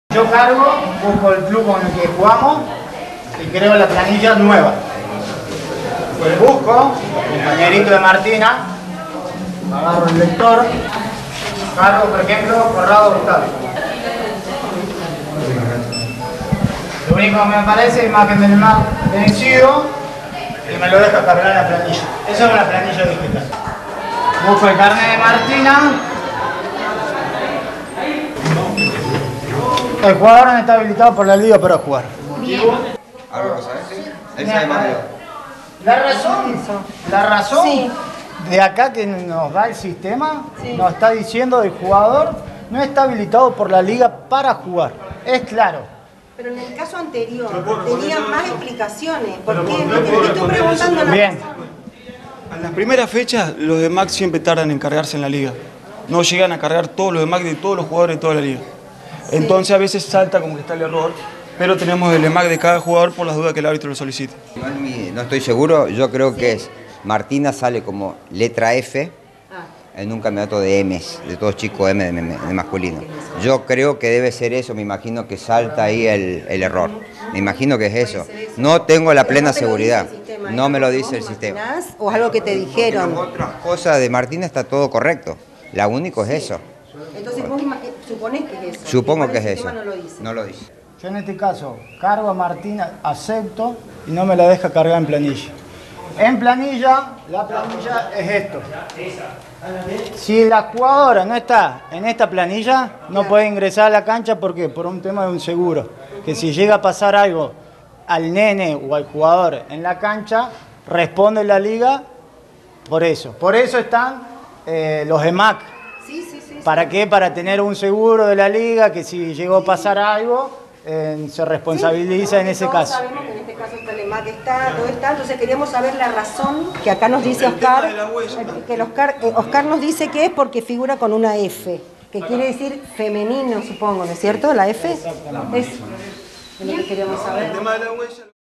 Yo cargo, busco el club con el que jugamos y creo la planilla nueva. Pues busco, compañerito de Martina, agarro el lector, cargo por ejemplo Corrado Octavio. Lo único que me aparece es imagen del Mac vencido y me lo deja cargar en la planilla. Esa es una planilla digital. Busco el carnet de Martina. El jugador no está habilitado por la liga para jugar. ¿Algo que sabes? Sí. Él sabe más de La razón de acá que nos da el sistema, nos está diciendo el jugador no está habilitado por la liga para jugar. Es claro. Pero en el caso anterior tenían más explicaciones. ¿Por qué? Te estoy preguntando la Bien. En las primeras fechas los de MAC siempre tardan en cargarse en la liga. No llegan a cargar todos los de MAC de todos los jugadores de toda la liga. Entonces a veces salta como que está el error, pero tenemos el EMAC de cada jugador por las dudas que el árbitro lo solicite. No estoy seguro, yo creo que es Martina sale como letra F en un campeonato de M's, de todos chicos M de masculino. Yo creo que debe ser eso, me imagino que salta ahí el error. Me imagino que es eso. No tengo la plena seguridad. No me lo dice el sistema. ¿O es algo que te dijeron? Otras cosas de Martina está todo correcto. La único es eso. Entonces vos suponés que es eso. Supongo que es eso. No lo dice. No lo dice. Yo en este caso cargo a Martina, acepto y no me la deja cargar en planilla. En planilla, la planilla es esto. Si la jugadora no está en esta planilla, no puede ingresar a la cancha porque por un tema de un seguro. Que si llega a pasar algo al nene o al jugador en la cancha, responde la liga por eso. Por eso están los EMAC. ¿Para qué? Para tener un seguro de la liga que si llegó a pasar algo, se responsabiliza en ese caso. Sabemos que en este caso está el EMAC, todo está, entonces queríamos saber la razón que acá nos dice Oscar, que Oscar nos dice que es porque figura con una F, que quiere decir femenino, supongo, ¿no es cierto? La F. Exactamente. Es lo que queríamos saber.